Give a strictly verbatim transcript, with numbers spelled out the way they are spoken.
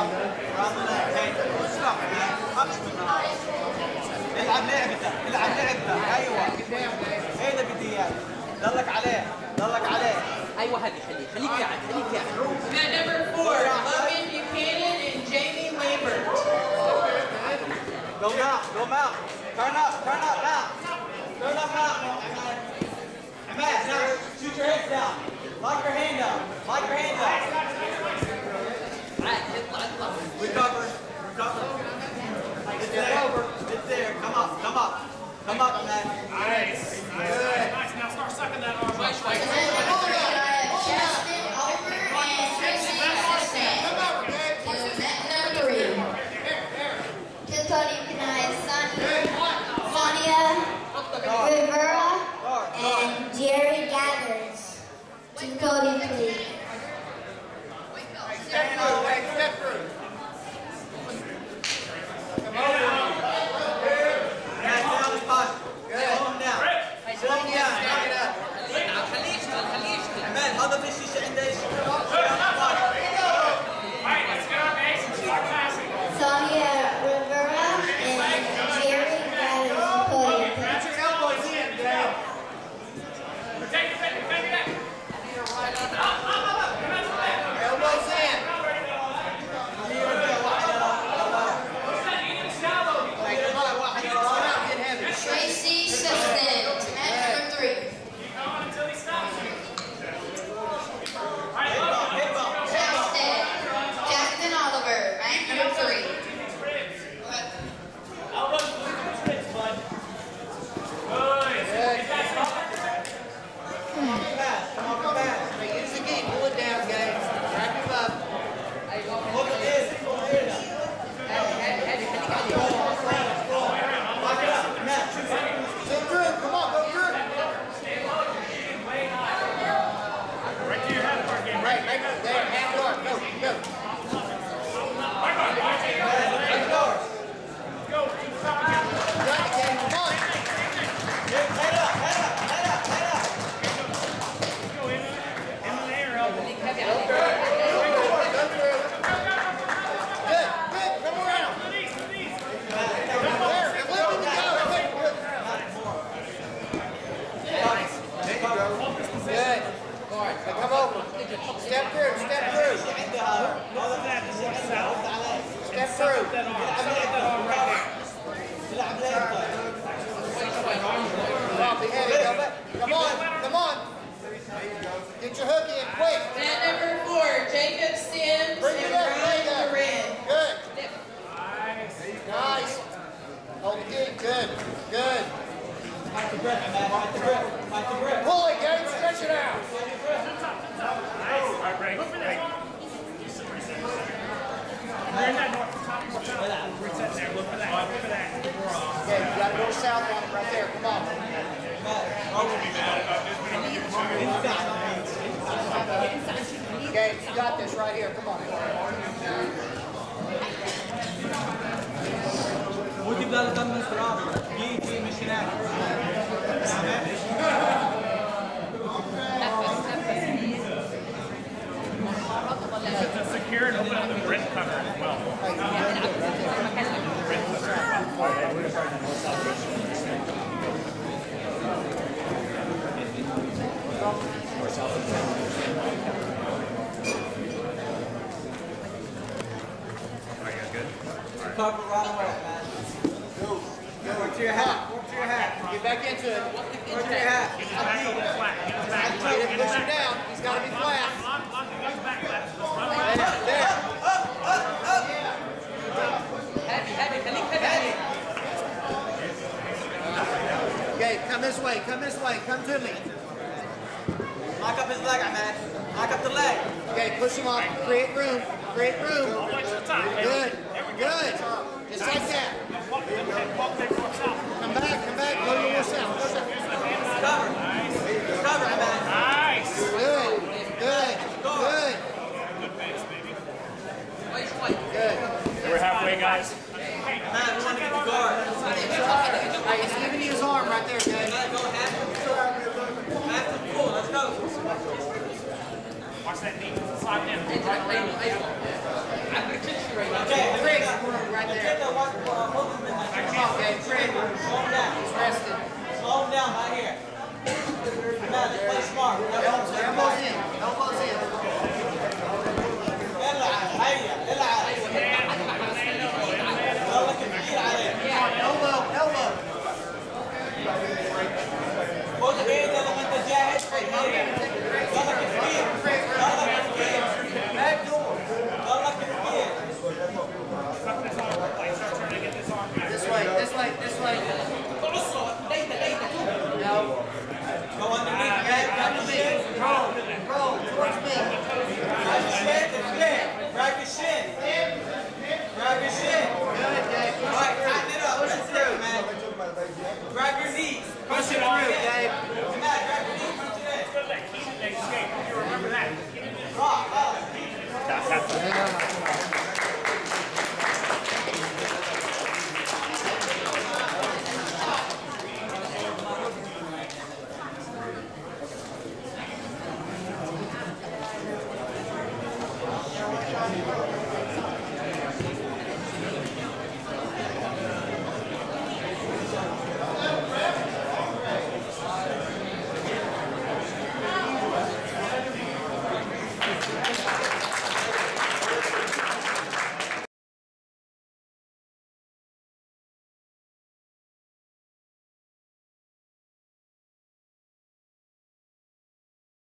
around the leg. Hey, stop it, man. خمس منها. العب لعبتك، العب لعبتك. ايوه. هي اللي بدي اياه. ضلك عليه، ضلك عليه. ايوه هذه خليك، خليك قاعد، خليك قاعد. Man number four, Logan Buchanan and Jamie Lambert. Go now, go out. Turn up, turn up now. Turn up now. Imad, now shoot your head down. Lock your hand down. Lock your hand down. Recover, recover. It's there. It's there. Come up, come up. Come up, man. Nice. Nice, nice, nice. Now start sucking that arm up. Justin Over and Gracie Jiu-Jitsu. Number three. Good Fight B J J, Sonia Rivera and Jerry Gathers. To Cody, please. Step through, wait, step through. Come over. Yeah, stay on this posture. Good. Slow him down. Slow him down. Knock it up. Imad, هذا في الشيشة عنده ايش؟ Alright, let's get our base and start passing. Sonia Rivera and Jerry Gathers. To Cody, please. Get your elbows in, Dale. Take it, take it, take it. Elbows in. Gracie Jiu-Jitsu. Match number three. Keep going until he stops. Alright, Justin. Justin Oliver. Match number three. elbows through the ribs, bud. Good. Come on, fast. Come on, fast. Use the game, pull it down, guys. Wrap him up. Hold it in. Hold it in. هادي هادي هادي خليك عليه. Lock it up. Matt, shoot. Go through. Come on, go through. Right to your head guard game. Right, right there. Hand guard. Go, go. Right guard. Hand guard. Go. To the top again. Right, Dave. Come on. Head up, head up, head up, head up. Go in. In the air, elbow. خليك هادي عليه. Go through. Good, good. Come around. Release, release. There. Flip him down. Good, good. There you go. Good. Guard. Come over. Step through, step through. Look at that. Just like south. Step through. That arm. Set up that arm right there. Come on, be heavy, go back. Come on, come on. Get your hook in, quick. Man number four, Jacob Sims Bring and it up, bring Ryan it up. Duran. Good. Nice. Nice. Hold the gate, good, good. Fight the grip, man, fight the grip, fight the grip. Pull it, Gabe, stretch it out. Nice. All right, break. Look for that. Reset, reset, reset. You're in that north. Top of your channel. Reset there. Look for that. Look for that. Okay, you gotta go south on him right there, come on. Okay, you got this right here, come on. ودي بلا تم استراحة جي جي مش هناك To secure and open up the grid cover as well. Cover right away, man. Go. Go. Work to your hat. Work to your hat. Get back into it. Work to your hat. Get his back over flat. Get his back flat. Get Get him, his push him back down. He's got to be flat. Lock, lock the guy's back flat. Let's run There, right. there. هادي هادي خليك هادي عليه. Okay, come this way. Come this way. Come to me. Lock up his leg, man. Lock up the leg. Okay, push him off. Create room. Create room. All the way to the top. Good. There we go. Good. Just like that. Walk, walk, walk, walk south. Come back. Come back. Go to your south. Go south. Cover. Nice. Cover, man. Nice. Good. Good. Good. Good base, baby. Good. We're halfway, guys. Man, we want to get the guard. Hey, he's giving you his arm right there, guys. Go half to full. Let's go. Watch that knee. Slide in. Right, right, right. Okay, Greg, right there. Come on, Gabe, Greg. Going down.